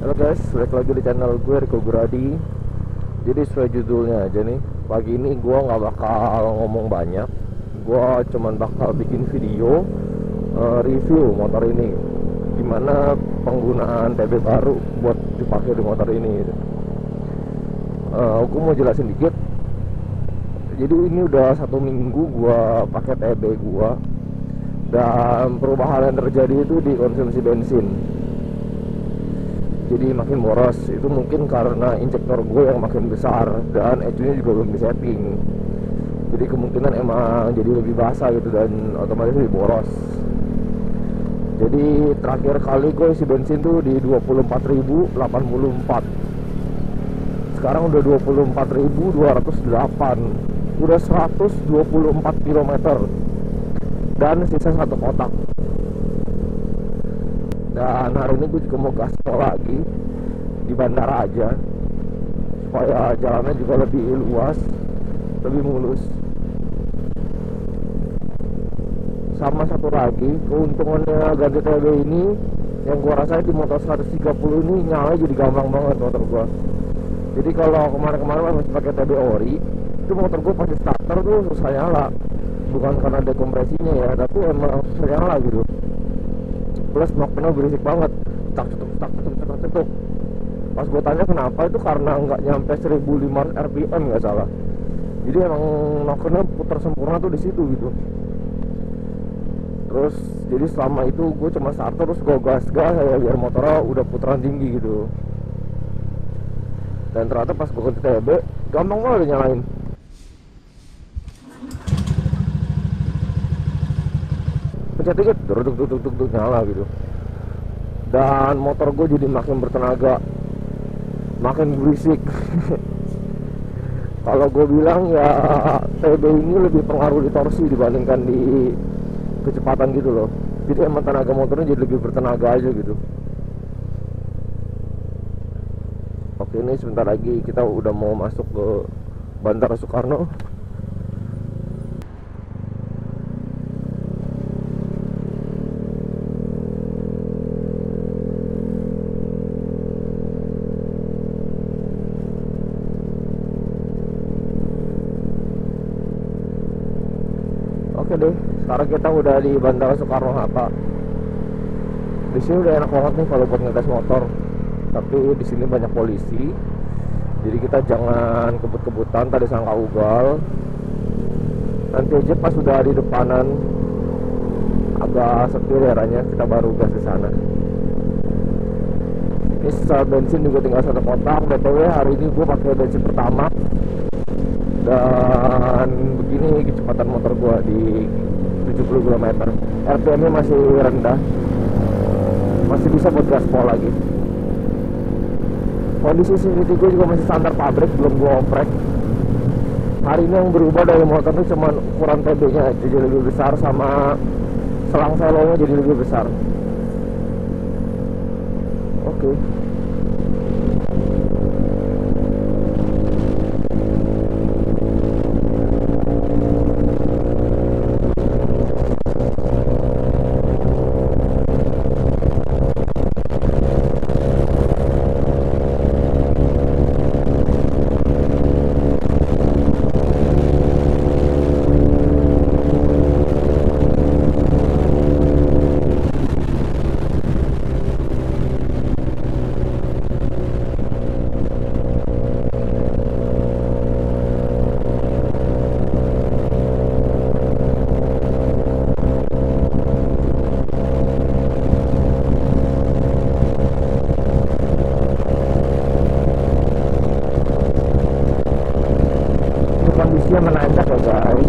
Halo guys, balik lagi di channel gue Riko Guradi. Jadi sesuai judulnya aja nih, pagi ini gue nggak bakal ngomong banyak. Gue cuman bakal bikin video review motor ini, gimana penggunaan TB baru buat dipakai di motor ini gitu. Gue mau jelasin dikit. Jadi ini udah 1 minggu gue pakai TB gue, dan perubahan yang terjadi itu di konsumsi bensin. Jadi makin boros. Itu mungkin karena injektor gue yang makin besar dan ECU nya juga belum disetting. Jadi kemungkinan emang jadi lebih basah gitu dan otomatis lebih boros. Jadi terakhir kali gue isi bensin tuh di 24.084. Sekarang udah 24.208. Udah 124 km dan sisa 1 kotak. Dan hari ini gue juga mau gaspol lagi di bandara aja, supaya jalannya juga lebih luas, lebih mulus. Sama satu lagi, keuntungannya ganti TB ini yang gue rasain di motor 130 ini, nyala jadi gampang banget motor gue. Jadi kalau kemarin-kemarin masih pakai TB ori, itu motor gue pasti starter tuh susah nyala. Bukan karena dekompresinya ya, tapi emang susah nyala gitu. Plus knocknya berisik banget, tak cetuk. Pas gue tanya kenapa, itu karena nggak nyampe 1500 rpm nggak salah. Jadi emang knocknya putar sempurna tuh di situ gitu. Terus jadi selama itu gue cuma starter terus gue gas ya, biar motornya udah putaran tinggi gitu. Dan ternyata pas gue ganti TB gampang banget nyalain. Pencet dikit, duduk nyala gitu. Dan motor gue jadi makin bertenaga, makin berisik. Kalau gue bilang ya TB ini lebih pengaruh di torsi dibandingkan di kecepatan gitu loh. Jadi emang tenaga motornya jadi lebih bertenaga aja gitu. Oke, ini sebentar lagi kita udah mau masuk ke Bandara Soekarno. Oke deh, sekarang kita udah di Bandara Soekarno Hatta. Di sini udah enak banget nih kalau buat ngetes motor. Tapi di sini banyak polisi, jadi kita jangan kebut-kebutan, tadi sangka ugal. Nanti aja pas sudah di depanan agak sepi daerahnya, kita baru gas di sana. Ini sisa bensin juga tinggal 1 kotak. BTW hari ini gue pakai bensin pertama. Dan begini kecepatan motor gua di 70 km. RPM nya masih rendah, masih bisa buat gaspol lagi. Kondisi CVT gue juga masih standar pabrik, belum gua oprek. Hari ini yang berubah dari motor itu cuma ukuran TB nya jadi lebih besar, sama selang selonya jadi lebih besar. Oke. Kondisinya menanjak ya guys.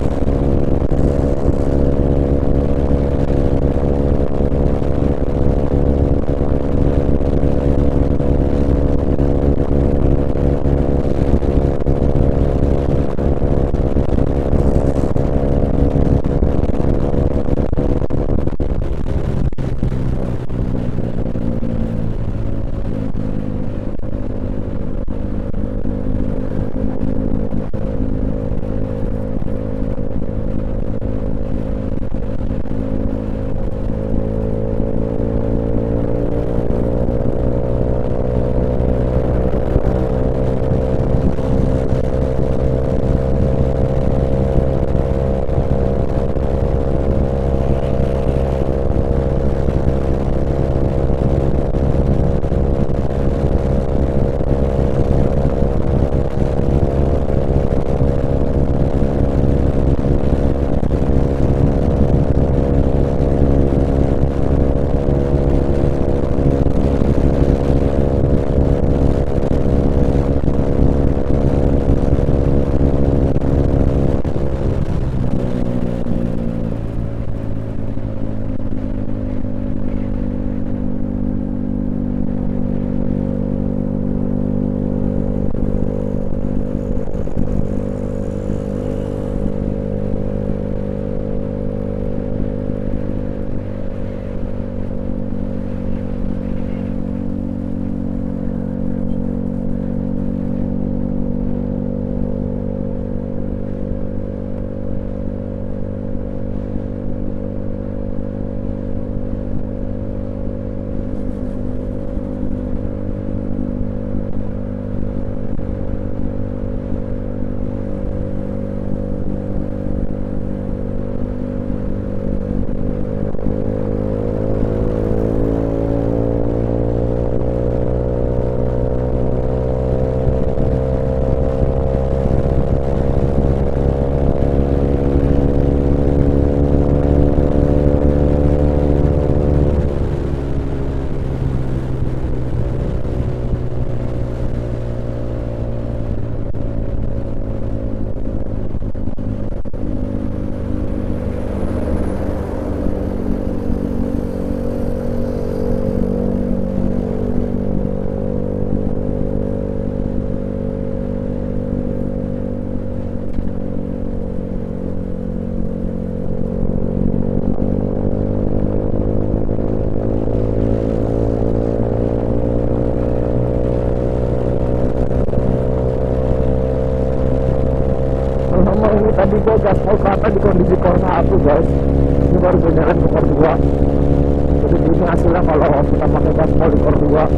tadi gue gaspol ke atas di kondisi core 1 guys. Ini baru gue nyalain ke core 2. Jadi ini hasilnya kalau kita pakai gaspol di core 2.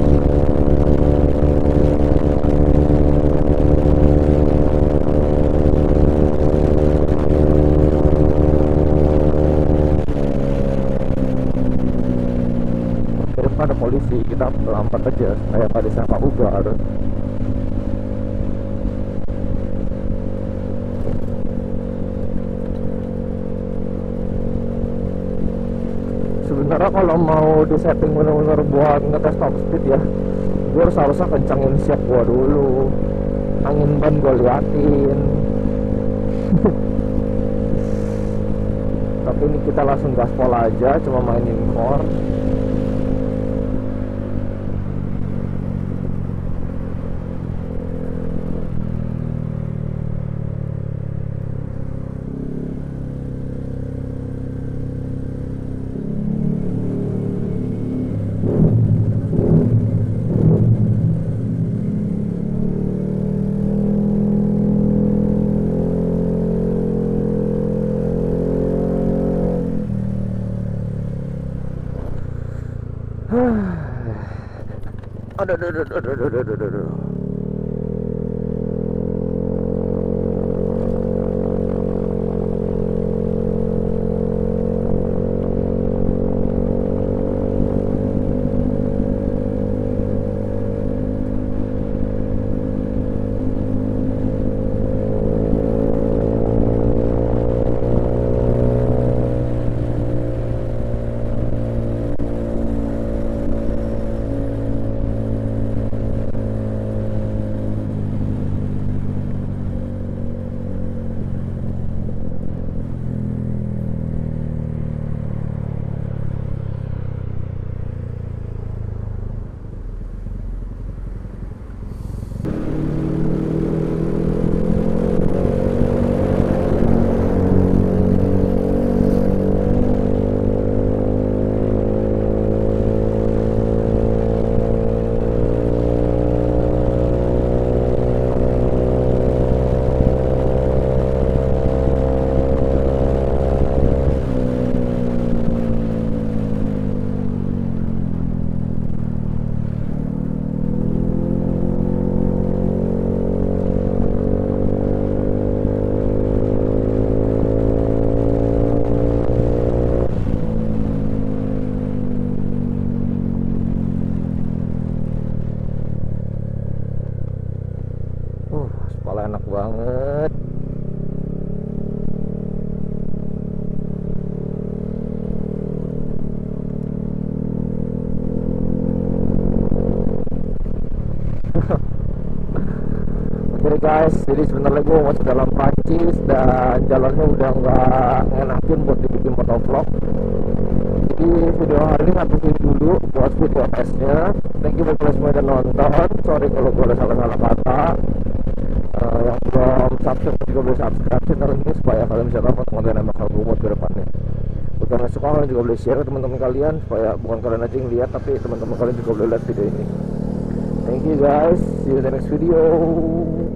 Ada polisi, kita lambat aja supaya nggak disangka ugar. Sebenarnya kalau mau di setting bener-bener buat ngetes top speed ya, gue harusnya kencangin siap gua dulu, angin ban gue liatin. Tapi ini kita langsung gaspol aja, cuma mainin core. Aduh. Kepala enak banget. Oke guys, jadi sebentar lagi gue masuk dalam Prancis dan jalannya udah nggak ngenakin buat dibikin motovlog. Jadi video hari ini habisin dulu buat video testnya. Thank you buat kalian semua yang nonton. Sorry kalau gue ada salah-salah kata. Yang belum subscribe juga boleh subscribe channel ini supaya kalian bisa tahu konten yang bakal gue buat ke depannya. Buat kalian suka, kalian juga boleh share ke teman-teman kalian supaya bukan kalian aja yang lihat tapi teman-teman kalian juga boleh lihat video ini. Thank you guys, see you in the next video.